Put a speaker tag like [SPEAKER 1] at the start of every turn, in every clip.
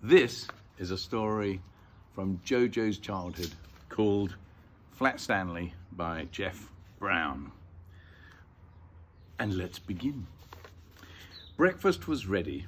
[SPEAKER 1] This is a story from Jojo's childhood called Flat Stanley by Jeff Brown. And let's begin. Breakfast was ready.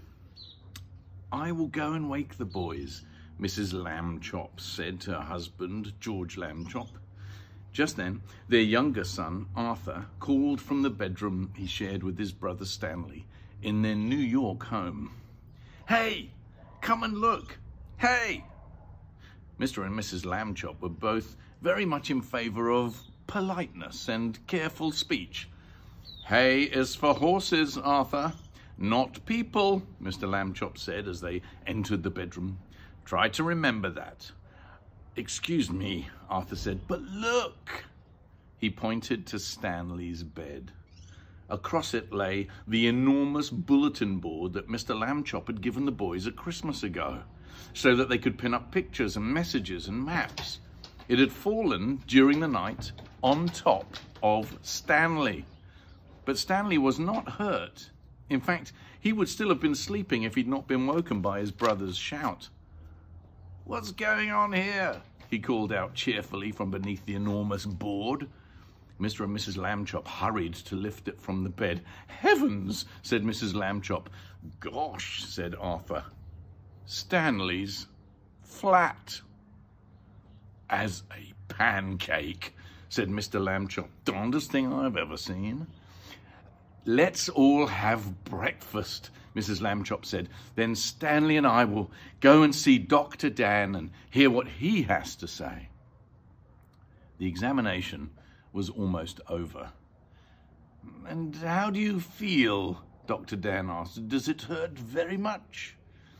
[SPEAKER 1] "I will go and wake the boys," Mrs. Lambchop said to her husband, George Lambchop. Just then, their younger son, Arthur, called from the bedroom he shared with his brother Stanley in their New York home. "Hey, come and look! Hey!" Mr. and Mrs. Lambchop were both very much in favor of politeness and careful speech. "Hay is for horses, Arthur, not people," Mr. Lambchop said as they entered the bedroom. "Try to remember that." "Excuse me," Arthur said, "but look." He pointed to Stanley's bed. Across it lay the enormous bulletin board that Mr. Lambchop had given the boys a Christmas ago, so that they could pin up pictures and messages and maps. It had fallen during the night on top of Stanley. But Stanley was not hurt. In fact, he would still have been sleeping if he'd not been woken by his brother's shout. "What's going on here?" he called out cheerfully from beneath the enormous board. Mr. and Mrs. Lambchop hurried to lift it from the bed. "Heavens!" said Mrs. Lambchop. "Gosh!" said Arthur. "Stanley's flat as a pancake," said Mr. Lambchop. "Darndest thing I've ever seen." "Let's all have breakfast," Mrs. Lambchop said. "Then Stanley and I will go and see Dr. Dan and hear what he has to say." The examination was almost over. "And how do you feel?" Dr. Dan asked. "Does it hurt very much?"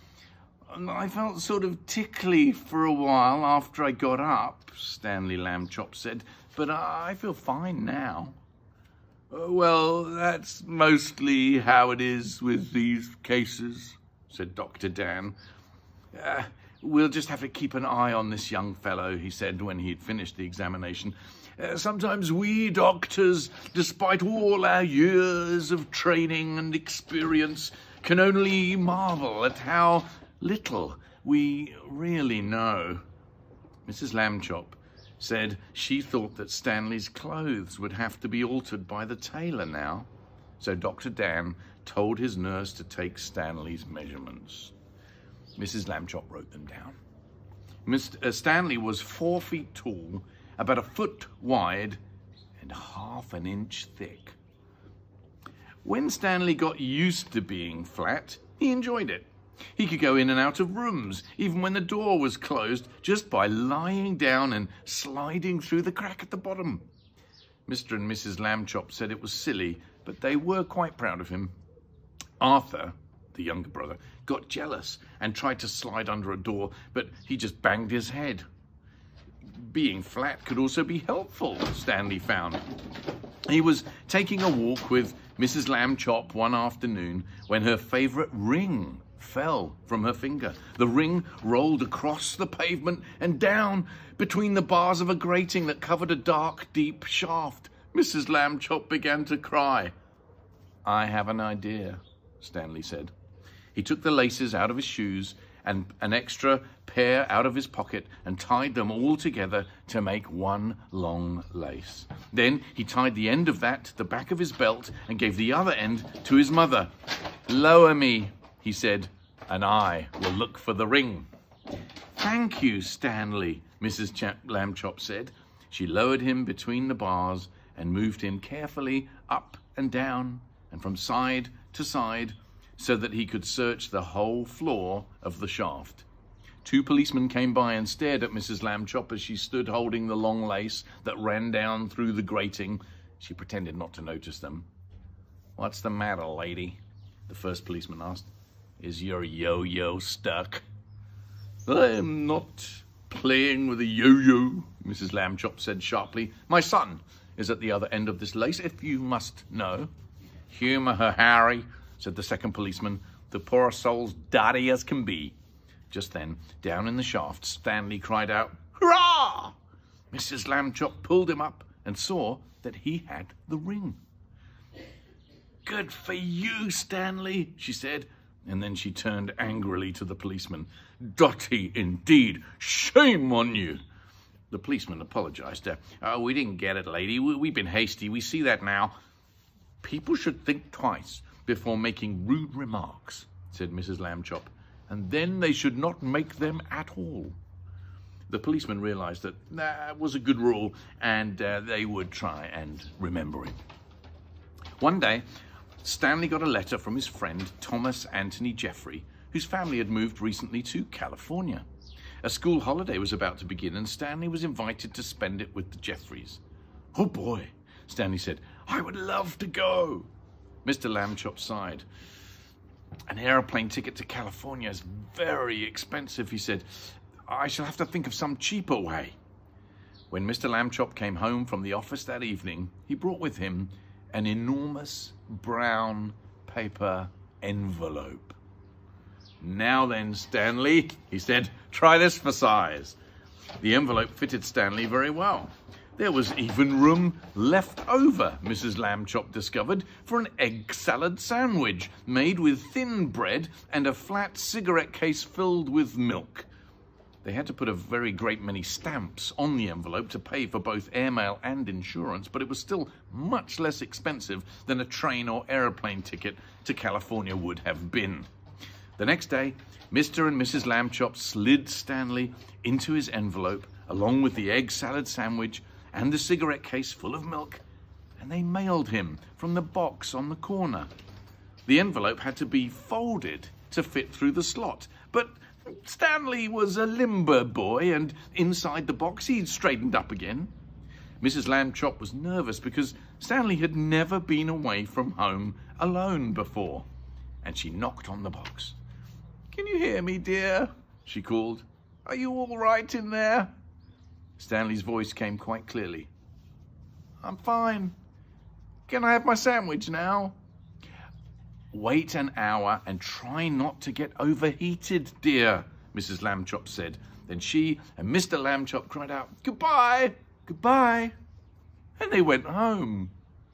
[SPEAKER 1] "I felt sort of tickly for a while after I got up," Stanley Lambchop said, "but I feel fine now." "Well, that's mostly how it is with these cases," said Dr. Dan. "We'll just have to keep an eye on this young fellow," he said when he'd finished the examination. "Sometimes we doctors, despite all our years of training and experience, can only marvel at how little we really know." Mrs. Lambchop said she thought that Stanley's clothes would have to be altered by the tailor now. So Dr. Dan told his nurse to take Stanley's measurements. Mrs. Lambchop wrote them down. Stanley was 4 feet tall, about a foot wide, and half an inch thick. When Stanley got used to being flat, he enjoyed it. He could go in and out of rooms, even when the door was closed, just by lying down and sliding through the crack at the bottom. Mr. and Mrs. Lambchop said it was silly, but they were quite proud of him. Arthur, the younger brother, got jealous and tried to slide under a door, but he just banged his head. Being flat could also be helpful, Stanley found. He was taking a walk with Mrs. Lambchop one afternoon when her favourite ring fell from her finger. The ring rolled across the pavement and down between the bars of a grating that covered a dark, deep shaft. Mrs. Lambchop began to cry. "I have an idea," Stanley said. He took the laces out of his shoes and an extra pair out of his pocket and tied them all together to make one long lace. Then he tied the end of that to the back of his belt and gave the other end to his mother. "Lower me," he said, "and I will look for the ring." "Thank you, Stanley," Mrs. Lambchop said. She lowered him between the bars and moved him carefully up and down and from side to side so that he could search the whole floor of the shaft. 2 policemen came by and stared at Mrs. Lambchop as she stood holding the long lace that ran down through the grating. She pretended not to notice them. "What's the matter, lady?" the first policeman asked. "Is your yo-yo stuck?" "I am not playing with a yo-yo," Mrs. Lambchop said sharply. "My son is at the other end of this lace, if you must know." "Humour her, Harry," said the second policeman. "The poor soul's dotty as can be." Just then, down in the shaft, Stanley cried out, "Hurrah!" Mrs. Lambchop pulled him up and saw that he had the ring. "Good for you, Stanley," she said. And then she turned angrily to the policeman. "Dirty indeed! Shame on you!" The policeman apologized. "Oh, we didn't get it, lady. We've been hasty. We see that now." "People should think twice before making rude remarks," said Mrs. Lambchop, "and then they should not make them at all." The policeman realized that was a good rule, and they would try and remember it. One day, Stanley got a letter from his friend Thomas Anthony Jeffrey, whose family had moved recently to California. A school holiday was about to begin, and Stanley was invited to spend it with the Jeffreys. "Oh boy," Stanley said, "I would love to go." Mr. Lambchop sighed. "An aeroplane ticket to California is very expensive," he said. "I shall have to think of some cheaper way." When Mr. Lambchop came home from the office that evening, he brought with him an enormous brown paper envelope. "Now then, Stanley," he said, "try this for size." The envelope fitted Stanley very well. There was even room left over, Mrs. Lambchop discovered, for an egg salad sandwich made with thin bread and a flat cigarette case filled with milk. They had to put a very great many stamps on the envelope to pay for both airmail and insurance, but it was still much less expensive than a train or aeroplane ticket to California would have been. The next day, Mr. and Mrs. Lambchop slid Stanley into his envelope, along with the egg salad sandwich and the cigarette case full of milk, and they mailed him from the box on the corner. The envelope had to be folded to fit through the slot, but Stanley was a limber boy, and inside the box he'd straightened up again. Mrs. Lambchop was nervous because Stanley had never been away from home alone before, and she knocked on the box. "Can you hear me, dear?" she called. "Are you all right in there?" Stanley's voice came quite clearly. "I'm fine. Can I have my sandwich now?" "Wait an hour and try not to get overheated, dear," Mrs. Lambchop said. Then she and Mr. Lambchop cried out, "Goodbye, goodbye," and they went home.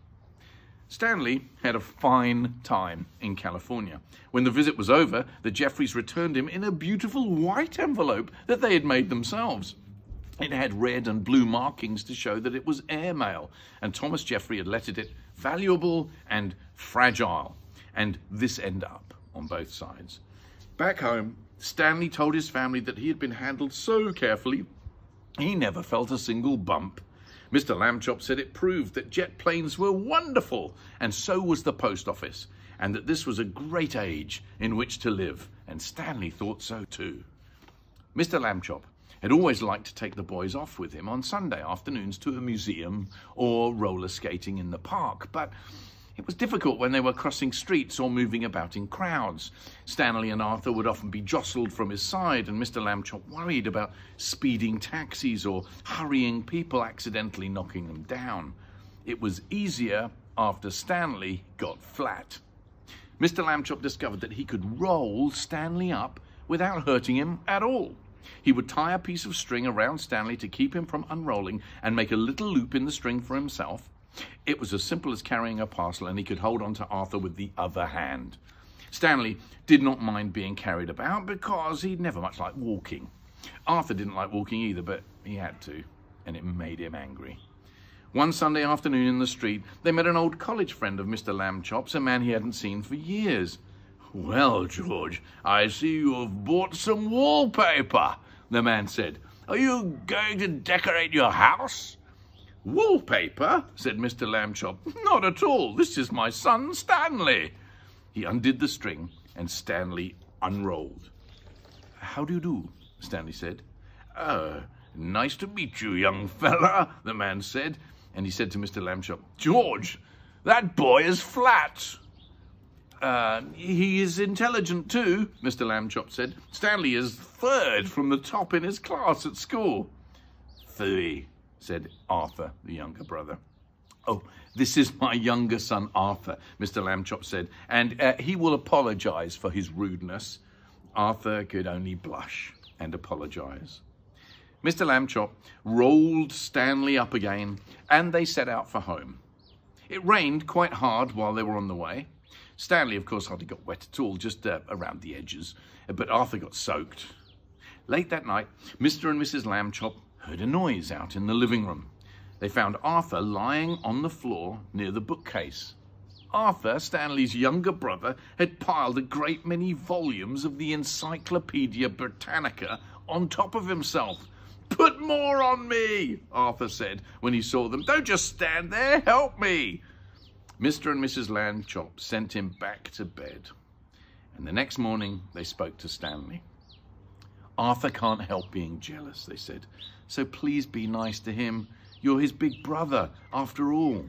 [SPEAKER 1] Stanley had a fine time in California. When the visit was over, the Jeffreys returned him in a beautiful white envelope that they had made themselves. It had red and blue markings to show that it was airmail, and Thomas Jeffrey had lettered it valuable and fragile, and this end up on both sides. Back home, Stanley told his family that he had been handled so carefully, he never felt a single bump. Mr. Lambchop said it proved that jet planes were wonderful, and so was the post office, and that this was a great age in which to live, and Stanley thought so too. Mr. Lambchop had always liked to take the boys off with him on Sunday afternoons to a museum or roller skating in the park, but it was difficult when they were crossing streets or moving about in crowds. Stanley and Arthur would often be jostled from his side, and Mr. Lambchop worried about speeding taxis or hurrying people accidentally knocking them down. It was easier after Stanley got flat. Mr. Lambchop discovered that he could roll Stanley up without hurting him at all. He would tie a piece of string around Stanley to keep him from unrolling and make a little loop in the string for himself. It was as simple as carrying a parcel, and he could hold on to Arthur with the other hand. Stanley did not mind being carried about because he'd never much liked walking. Arthur didn't like walking either, but he had to, and it made him angry. One Sunday afternoon in the street, they met an old college friend of Mr. Lambchop's, a man he hadn't seen for years. "Well, George, I see you have bought some wallpaper," the man said. "Are you going to decorate your house?" "Wallpaper?" said Mr. Lambchop. "Not at all. This is my son, Stanley." He undid the string, and Stanley unrolled. "How do you do?" Stanley said. Nice to meet you, young fella," the man said. And he said to Mr. Lambchop, "George, that boy is flat." He is intelligent too," Mr. Lambchop said. "Stanley is third from the top in his class at school." "Three," said Arthur, the younger brother. "Oh, this is my younger son, Arthur," Mr. Lambchop said, "and he will apologize for his rudeness." Arthur could only blush and apologize. Mr. Lambchop rolled Stanley up again, and they set out for home. It rained quite hard while they were on the way. Stanley, of course, hardly got wet at all, just around the edges, but Arthur got soaked. Late that night, Mr. and Mrs. Lambchop heard a noise out in the living room. They found Arthur lying on the floor near the bookcase. Arthur, Stanley's younger brother, had piled a great many volumes of the Encyclopedia Britannica on top of himself. "Put more on me," Arthur said when he saw them. "Don't just stand there, help me." Mr. and Mrs. Lambchop sent him back to bed, and the next morning they spoke to Stanley. "Arthur can't help being jealous," they said, "so please be nice to him. You're his big brother, after all."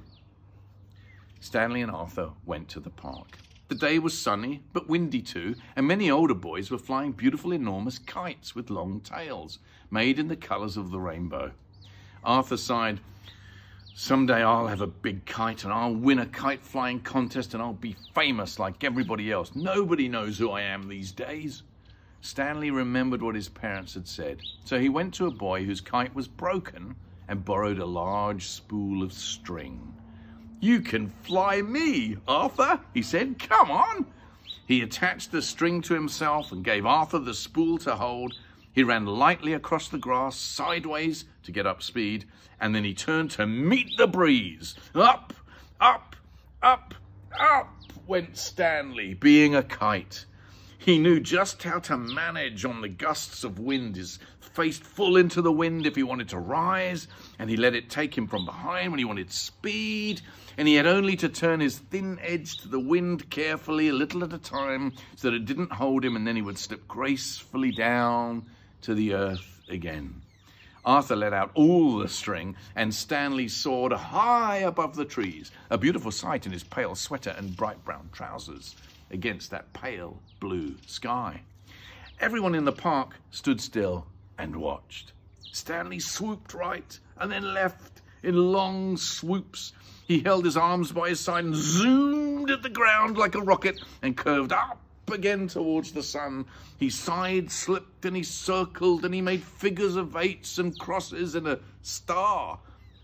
[SPEAKER 1] Stanley and Arthur went to the park. The day was sunny, but windy too, and many older boys were flying beautiful enormous kites with long tails, made in the colours of the rainbow. Arthur sighed, "Someday I'll have a big kite and I'll win a kite flying contest and I'll be famous like everybody else. Nobody knows who I am these days." Stanley remembered what his parents had said, so he went to a boy whose kite was broken and borrowed a large spool of string. "You can fly me, Arthur," he said. "Come on." He attached the string to himself and gave Arthur the spool to hold. He ran lightly across the grass sideways to get up speed, and then he turned to meet the breeze. Up, up, up, up went Stanley, being a kite. He knew just how to manage on the gusts of wind, his face full into the wind if he wanted to rise, and he let it take him from behind when he wanted speed, and he had only to turn his thin edge to the wind carefully, a little at a time, so that it didn't hold him, and then he would slip gracefully down to the earth again. Arthur let out all the string, and Stanley soared high above the trees, a beautiful sight in his pale sweater and bright brown trousers against that pale blue sky. Everyone in the park stood still and watched. Stanley swooped right and then left in long swoops. He held his arms by his side and zoomed at the ground like a rocket and curved up again towards the sun. He side-slipped and he circled and he made figures of 8s and crosses and a star.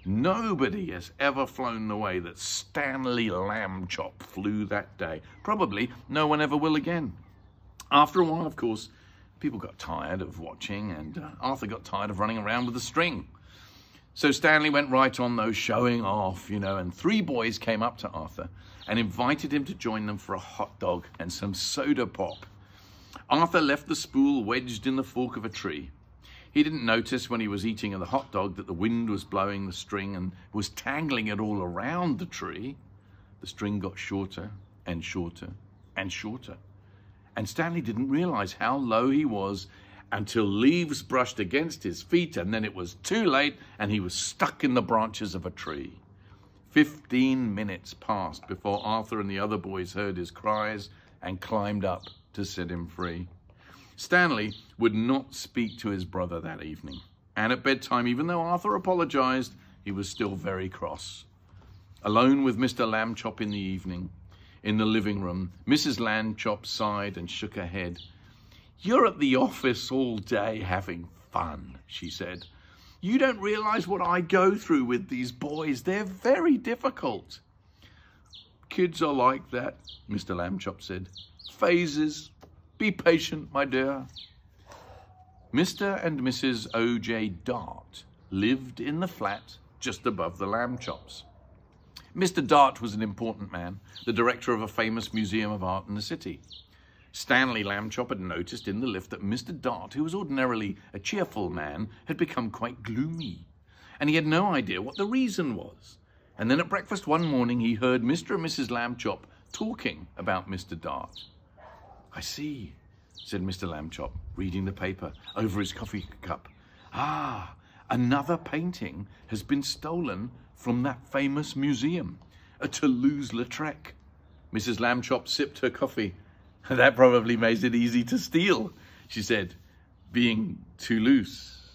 [SPEAKER 1] Nobody has ever flown the way that Stanley Lambchop flew that day. Probably no one ever will again. After a while, of course, people got tired of watching, and Arthur got tired of running around with a string. So Stanley went right on, though, showing off, and 3 boys came up to Arthur and invited him to join them for a hot dog and some soda pop. Arthur left the spool wedged in the fork of a tree. He didn't notice when he was eating the hot dog that the wind was blowing the string and was tangling it all around the tree. The string got shorter and shorter and shorter. And Stanley didn't realize how low he was until leaves brushed against his feet, and then it was too late and he was stuck in the branches of a tree. 15 minutes passed before Arthur and the other boys heard his cries and climbed up to set him free. Stanley would not speak to his brother that evening, and at bedtime, even though Arthur apologized, he was still very cross. Alone with Mr. Lambchop in the evening, in the living room, Mrs. Lambchop sighed and shook her head. "You're at the office all day having fun," she said. "You don't realize what I go through with these boys. They're very difficult." "Kids are like that," Mr. Lambchop said. "Phases. Be patient, my dear." Mr. and Mrs. O.J. Dart lived in the flat just above the Lambchops. Mr. Dart was an important man, the director of a famous museum of art in the city. Stanley Lambchop had noticed in the lift that Mr. Dart, who was ordinarily a cheerful man, had become quite gloomy, and he had no idea what the reason was. And then at breakfast one morning he heard Mr. and Mrs. Lambchop talking about Mr. Dart. "I see," said Mr. Lambchop, reading the paper over his coffee cup. "Ah, another painting has been stolen from that famous museum at Toulouse-Lautrec." Mrs. Lambchop sipped her coffee. "That probably makes it easy to steal," she said, "being too loose."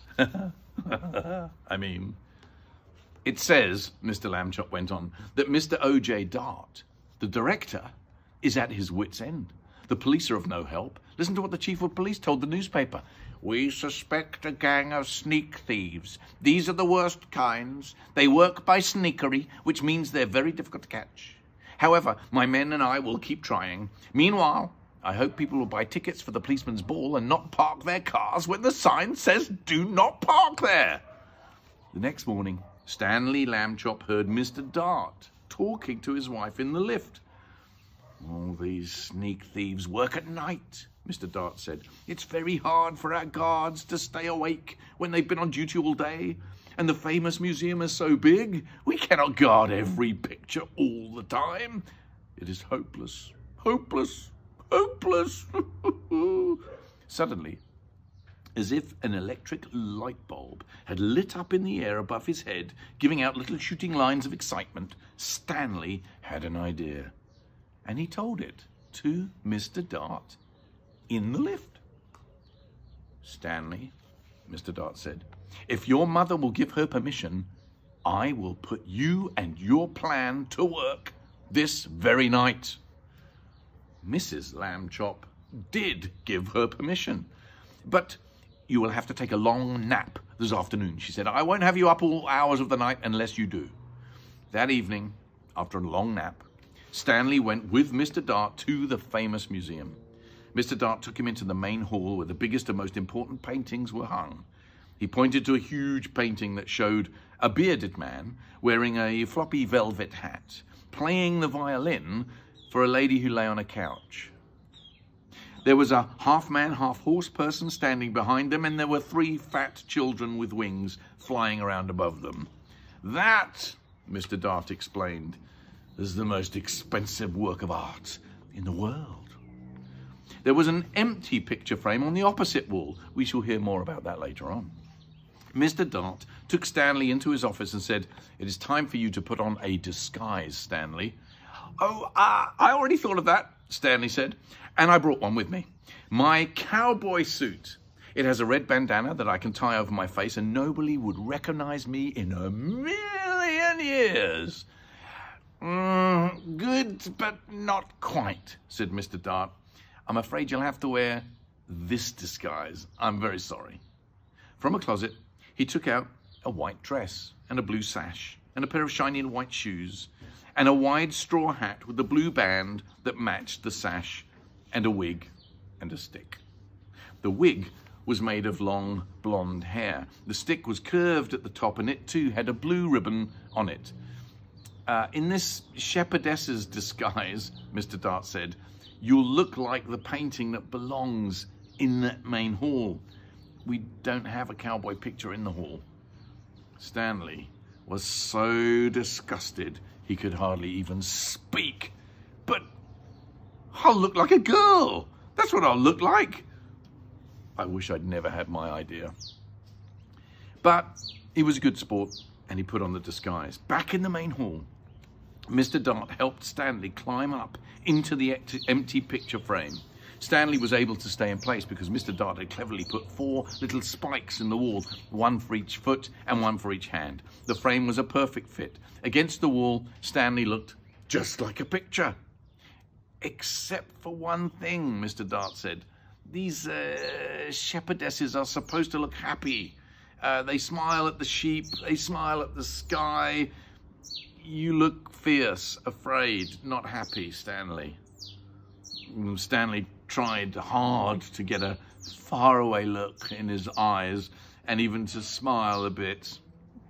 [SPEAKER 1] It says, Mr. Lambchop went on, that Mr. O.J. Dart, the director, is at his wit's end. The police are of no help. Listen to what the chief of police told the newspaper. "We suspect a gang of sneak thieves. These are the worst kinds. They work by sneakery, which means they're very difficult to catch. However, my men and I will keep trying. Meanwhile, I hope people will buy tickets for the policeman's ball and not park their cars when the sign says, "Do not park there." The next morning, Stanley Lambchop heard Mr. Dart talking to his wife in the lift. "All these sneak thieves work at night," Mr. Dart said. "It's very hard for our guards to stay awake when they've been on duty all day. And the famous museum is so big, we cannot guard every picture all the time. It is hopeless, hopeless, hopeless." Suddenly, as if an electric light bulb had lit up in the air above his head, giving out little shooting lines of excitement, Stanley had an idea. And he told it to Mr. Dart in the lift. "Stanley," Mr. Dart said, "if your mother will give her permission, I will put you and your plan to work this very night." Mrs. Lambchop did give her permission. "But you will have to take a long nap this afternoon," she said. "I won't have you up all hours of the night unless you do." That evening, after a long nap, Stanley went with Mr. Dart to the famous museum. Mr. Dart took him into the main hall where the biggest and most important paintings were hung. He pointed to a huge painting that showed a bearded man wearing a floppy velvet hat, playing the violin for a lady who lay on a couch. There was a half-man, half-horse person standing behind them, and there were 3 fat children with wings flying around above them. "That," Mr. Dart explained, "is the most expensive work of art in the world." There was an empty picture frame on the opposite wall. We shall hear more about that later on. Mr. Dart took Stanley into his office and said, "It is time for you to put on a disguise, Stanley." "Oh, I already thought of that," Stanley said, "and I brought one with me. My cowboy suit. It has a red bandana that I can tie over my face and nobody would recognize me in a million years." "Good, but not quite," said Mr. Dart. "I'm afraid you'll have to wear this disguise. I'm very sorry." From a closet, he took out a white dress and a blue sash and a pair of shiny white shoes and a wide straw hat with a blue band that matched the sash and a wig and a stick. The wig was made of long blonde hair. The stick was curved at the top and it too had a blue ribbon on it. "In this shepherdess's disguise," Mr. Dart said, "you'll look like the painting that belongs in that main hall. We don't have a cowboy picture in the hall." Stanley was so disgusted he could hardly even speak. "But I'll look like a girl. That's what I'll look like." I wish I'd never had my idea. But he was a good sport and he put on the disguise. Back in the main hall, Mr. Dart helped Stanley climb up into the empty picture frame. Stanley was able to stay in place because Mr. Dart had cleverly put 4 little spikes in the wall, 1 for each foot and 1 for each hand. The frame was a perfect fit. Against the wall, Stanley looked just like a picture. "Except for one thing," Mr. Dart said. "These shepherdesses are supposed to look happy. They smile at the sheep, they smile at the sky. You look fierce, afraid, not happy, Stanley." Stanley tried hard to get a faraway look in his eyes and even to smile a bit.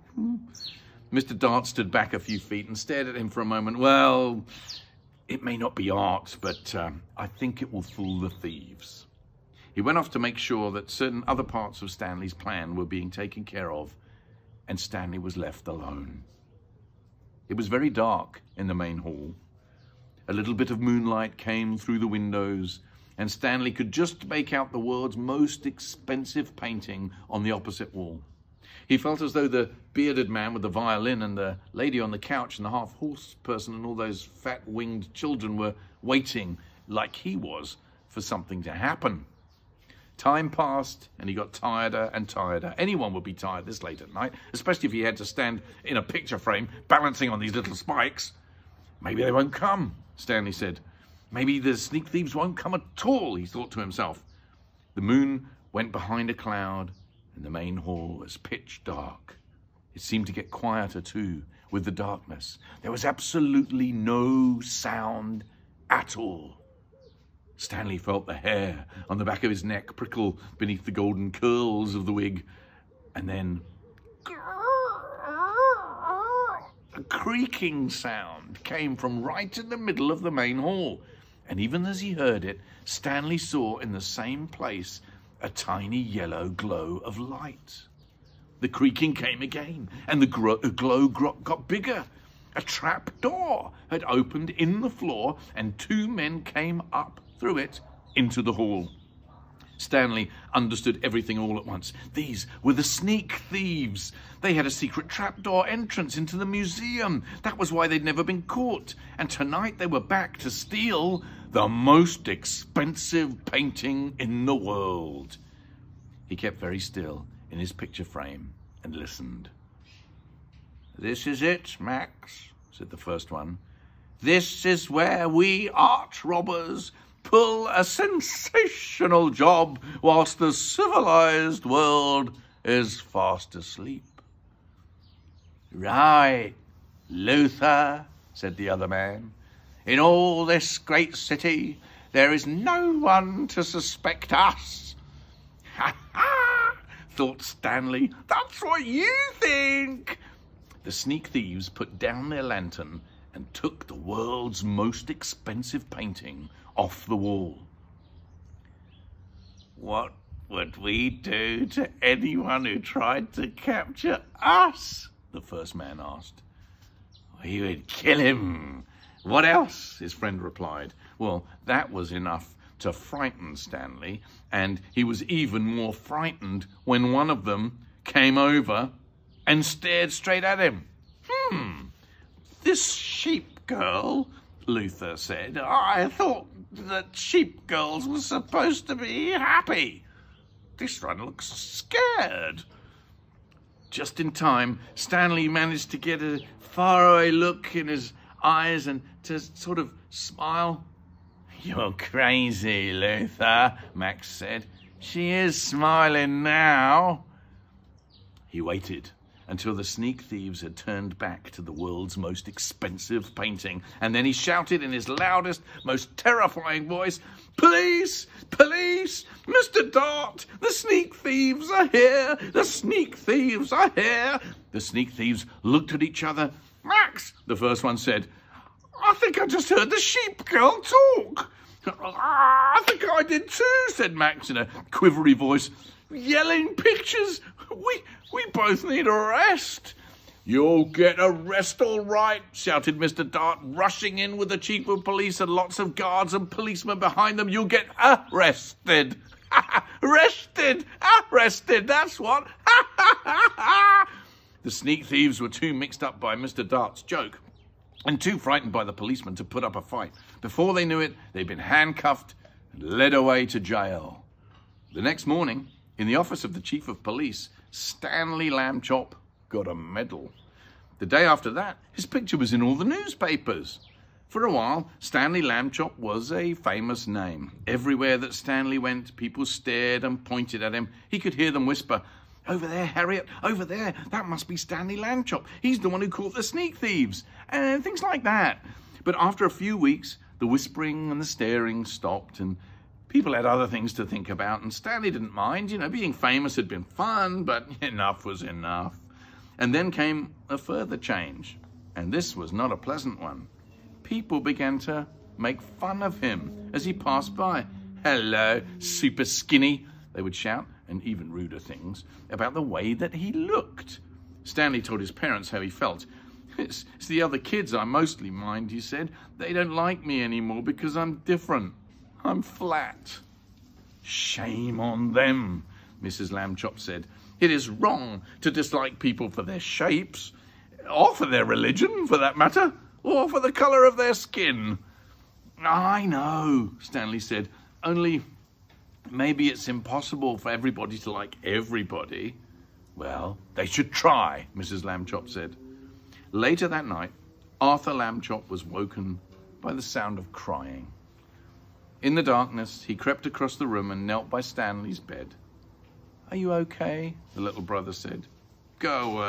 [SPEAKER 1] Mr. Dart stood back a few feet and stared at him for a moment. "Well, it may not be art, but I think it will fool the thieves." He went off to make sure that certain other parts of Stanley's plan were being taken care of, and Stanley was left alone. It was very dark in the main hall. A little bit of moonlight came through the windows, and Stanley could just make out the world's most expensive painting on the opposite wall. He felt as though the bearded man with the violin and the lady on the couch and the half-horse person and all those fat-winged children were waiting, like he was, for something to happen. Time passed, and he got tireder and tireder. Anyone would be tired this late at night, especially if he had to stand in a picture frame balancing on these little spikes. "Maybe they won't come," Stanley said. "Maybe the sneak thieves won't come at all," he thought to himself. The moon went behind a cloud, and the main hall was pitch dark. It seemed to get quieter too with the darkness. There was absolutely no sound at all. Stanley felt the hair on the back of his neck prickle beneath the golden curls of the wig, and then a creaking sound came from right in the middle of the main hall. And even as he heard it, Stanley saw in the same place a tiny yellow glow of light. The creaking came again, and the glow got bigger. A trap door had opened in the floor, and two men came up through it into the hall. Stanley understood everything all at once. These were the sneak thieves. They had a secret trapdoor entrance into the museum. That was why they'd never been caught. And tonight they were back to steal the most expensive painting in the world. He kept very still in his picture frame and listened. "This is it, Max," said the first one. "This is where we arch robbers pull a sensational job whilst the civilized world is fast asleep." "Right, Luther," said the other man. "In all this great city, there is no one to suspect us." "Ha ha!" thought Stanley. "That's what you think." The sneak thieves put down their lantern and took the world's most expensive painting off the wall. "What would we do to anyone who tried to capture us?" the first man asked. "We would kill him." "What else?" his friend replied. Well, that was enough to frighten Stanley, and he was even more frightened when one of them came over and stared straight at him. "This sheep girl," Luther said. "I thought that sheep girls were supposed to be happy. This one looks scared." Just in time, Stanley managed to get a faraway look in his eyes and to sort of smile. "You're crazy, Luther," Max said. "She is smiling now." He waited until the sneak thieves had turned back to the world's most expensive painting, and then he shouted in his loudest, most terrifying voice, "Police! Police! Mr. Dart! The sneak thieves are here! The sneak thieves are here!" The sneak thieves looked at each other. "Max," the first one said, "I think I just heard the sheep girl talk." "I think I did too," said Max in a quivery voice. "Yelling pictures! We both need a rest." "You'll get a rest all right," shouted Mr. Dart, rushing in with the chief of police and lots of guards and policemen behind them. "You'll get arrested." "Arrested! Arrested! That's what!" The sneak thieves were too mixed up by Mr. Dart's joke and too frightened by the policeman to put up a fight. Before they knew it, they'd been handcuffed and led away to jail. The next morning, in the office of the chief of police, Stanley Lambchop got a medal. The day after that, his picture was in all the newspapers. For a while, Stanley Lambchop was a famous name. Everywhere that Stanley went, people stared and pointed at him. He could hear them whisper, "Over there, Harriet, over there, that must be Stanley Lambchop. He's the one who caught the sneak thieves," and things like that. But after a few weeks, the whispering and the staring stopped, and people had other things to think about, and Stanley didn't mind. Being famous had been fun, but enough was enough. And then came a further change, and this was not a pleasant one. People began to make fun of him as he passed by. "Hello, super skinny," they would shout, and even ruder things about the way that he looked. Stanley told his parents how he felt. It's the other kids I mostly mind," he said. "They don't like me anymore because I'm different. I'm flat." "Shame on them," Mrs. Lambchop said. "It is wrong to dislike people for their shapes, or for their religion, for that matter, or for the colour of their skin." "I know," Stanley said, "only maybe it's impossible for everybody to like everybody." "Well, they should try," Mrs. Lambchop said. Later that night, Arthur Lambchop was woken by the sound of crying. In the darkness, he crept across the room and knelt by Stanley's bed. "Are you okay?" the little brother said. "Go away,"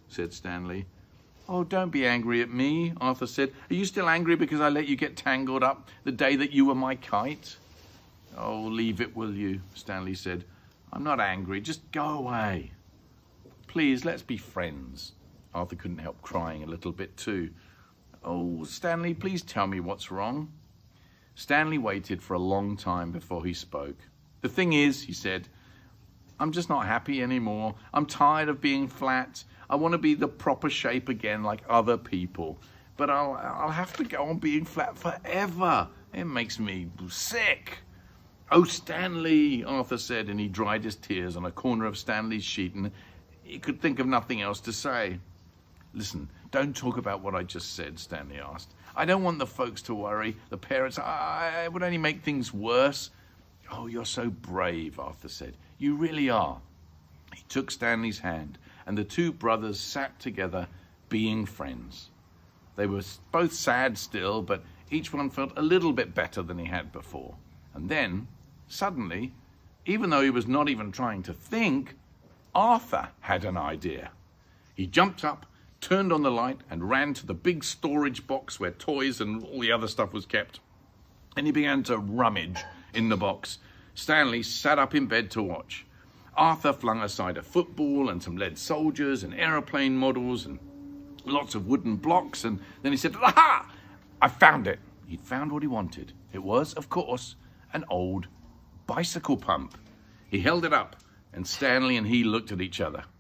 [SPEAKER 1] said Stanley. Oh, don't be angry at me, Arthur said. Are you still angry because I let you get tangled up the day that you were my kite? Oh, leave it, will you, Stanley said. I'm not angry, just go away. Please, let's be friends. Arthur couldn't help crying a little bit too. Oh, Stanley, please tell me what's wrong. Stanley waited for a long time before he spoke. The thing is, he said, I'm just not happy anymore. I'm tired of being flat. I want to be the proper shape again like other people. But I'll have to go on being flat forever. It makes me sick. Oh, Stanley, Arthur said, and he dried his tears on a corner of Stanley's sheet, and he could think of nothing else to say. Listen, don't talk about what I just said, Stanley asked. I don't want the folks to worry, the parents. I would only make things worse. Oh, you're so brave, Arthur said. You really are. He took Stanley's hand, and the two brothers sat together, being friends. They were both sad still, but each one felt a little bit better than he had before. And then, suddenly, even though he was not even trying to think, Arthur had an idea. He jumped up, turned on the light, and ran to the big storage box where toys and all the other stuff was kept. And he began to rummage in the box. Stanley sat up in bed to watch. Arthur flung aside a football and some lead soldiers and aeroplane models and lots of wooden blocks, and then he said, "Aha! I found it." He'd found what he wanted. It was, of course, an old bicycle pump. He held it up, and Stanley and he looked at each other.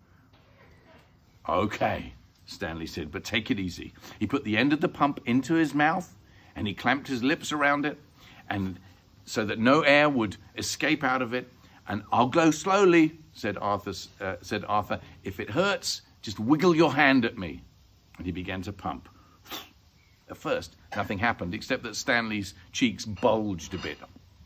[SPEAKER 1] "Okay," Stanley said, "but take it easy." He put the end of the pump into his mouth, and he clamped his lips around it, and so that no air would escape out of it. "And I'll go slowly," said Arthur. "If it hurts, just wiggle your hand at me." And he began to pump. At first, nothing happened, except that Stanley's cheeks bulged a bit.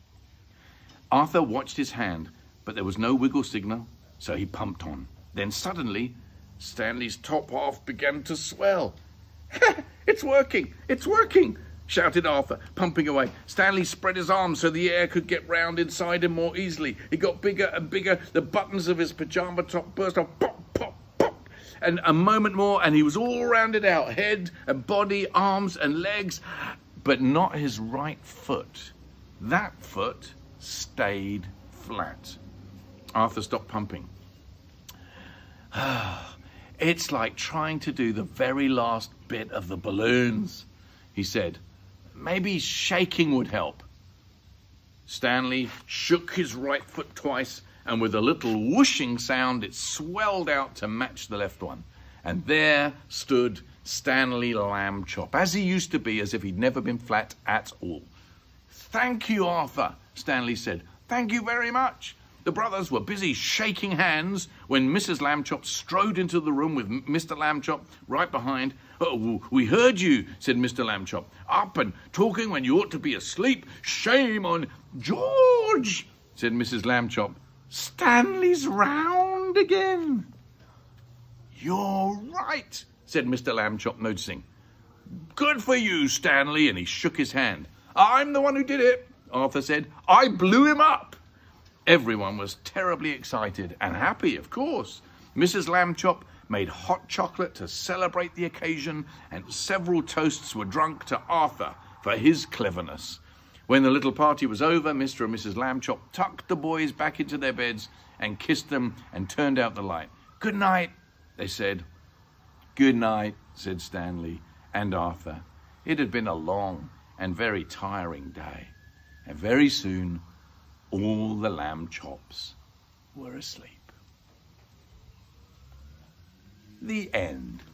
[SPEAKER 1] Arthur watched his hand, but there was no wiggle signal, so he pumped on. Then suddenly, Stanley's top half began to swell. "It's working! It's working!" shouted Arthur, pumping away. Stanley spread his arms so the air could get round inside him more easily. It got bigger and bigger. The buttons of his pajama top burst off. Pop, pop, pop. And a moment more, and he was all rounded out. Head and body, arms and legs. But not his right foot. That foot stayed flat. Arthur stopped pumping. "It's like trying to do the very last bit of the balloons," he said. "Maybe shaking would help." Stanley shook his right foot twice, and with a little whooshing sound, it swelled out to match the left one. And there stood Stanley Lamb Chop, as he used to be, as if he'd never been flat at all. "Thank you, Arthur," Stanley said. "Thank you very much." The brothers were busy shaking hands when Mrs. Lamb Chop strode into the room with Mr. Lamb Chop right behind. "Oh, we heard you," said Mr. Lamb Chop. "Up and talking when you ought to be asleep. Shame on George," said Mrs. Lamb Chop. "Stanley's round again." "You're right," said Mr. Lamb Chop, noticing. "Good for you, Stanley," and he shook his hand. "I'm the one who did it," Arthur said. "I blew him up." Everyone was terribly excited and happy, of course. Mrs. Lamb Chop made hot chocolate to celebrate the occasion, and several toasts were drunk to Arthur for his cleverness. When the little party was over, Mr. and Mrs. Lamb Chop tucked the boys back into their beds and kissed them and turned out the light. "Good night," they said. "Good night," said Stanley and Arthur. It had been a long and very tiring day, and very soon all the Lamb Chops were asleep. The end.